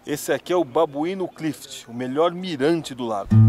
Esse aqui é o Babuino Cliff, o melhor mirante do lago.